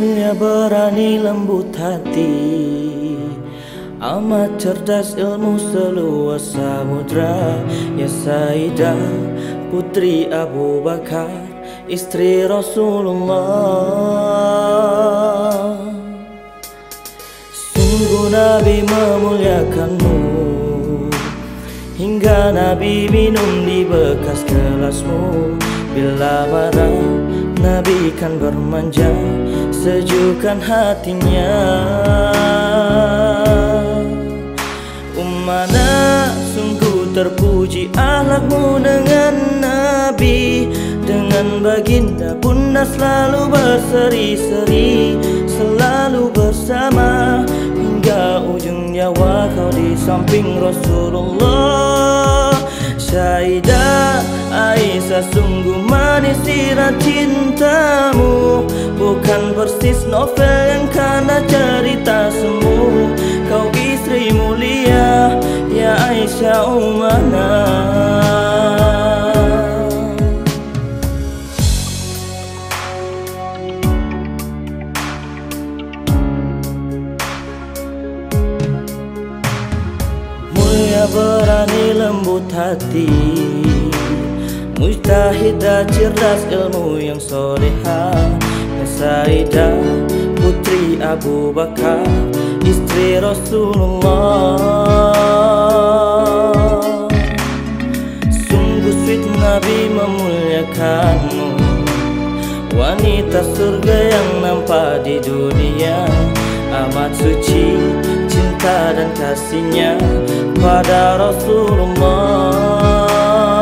Mulia, berani, lembut hati, amat cerdas, ilmu seluas samudra. Ya Sayyidah, putri Abu Bakar, istri Rasulullah. Sungguh Nabi memuliakanmu, hingga Nabi minum di bekas gelasmu. Bila marah, Nabi kan bermanja, sejukkan hatinya. Ummana, sungguh terpuji akhlakmu dengan Nabi. Dengan baginda bunda selalu berseri-seri, selalu bersama, hingga ujung nyawa kau di samping Rasulullah. Sayyidah Aisyah, sungguh manis sirah cintamu, bukan persis novel yang karena cerita semu. Kau istri mulia, ya Aisyah Ummana. Mulia, berani, lembut hati, mujtahidah, cerdas, ilmu yang solehah. Ya Sayyidah, putri Abu Bakar, istri Rasulullah. Sungguh sweet Nabi memuliakanmu, wanita surga yang nampak di dunia. Amat suci cinta dan kasihnya pada Rasulullah.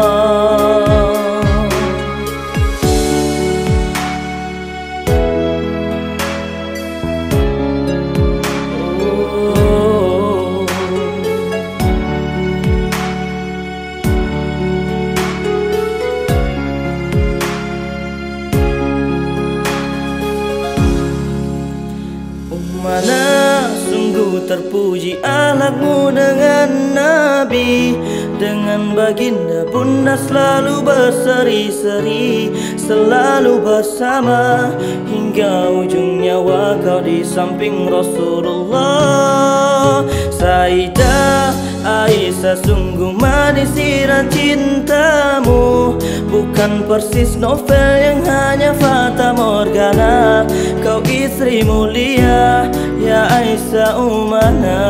Ummana, sungguh terpuji akhlakmu dengan Nabi. Dengan baginda bunda selalu berseri-seri, selalu bersama, hingga ujung nyawa kau di samping Rasulullah. Sayyidah Aisyah, sungguh manis sirah cintamu, bukan persis novel yang hanya fata morgana. Kau istri mulia, ya Aisyah Ummana.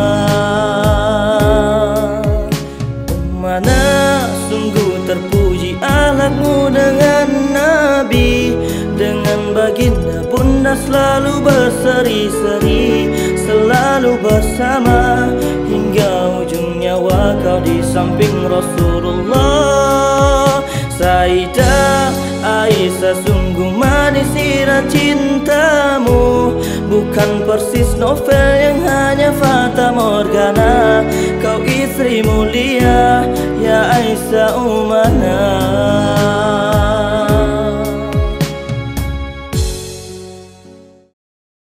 Ummana, sungguh terpuji akhlakmu dengan Nabi. Dengan baginda bunda selalu berseri-seri, selalu bersama, hingga ujung nyawa kau di samping Rasulullah. Sayyidah Aisyah, sungguh manis sirah cintamu, bukan persis novel yang hanya fata morgana. Kau istri mulia, ya Aisyah Ummana.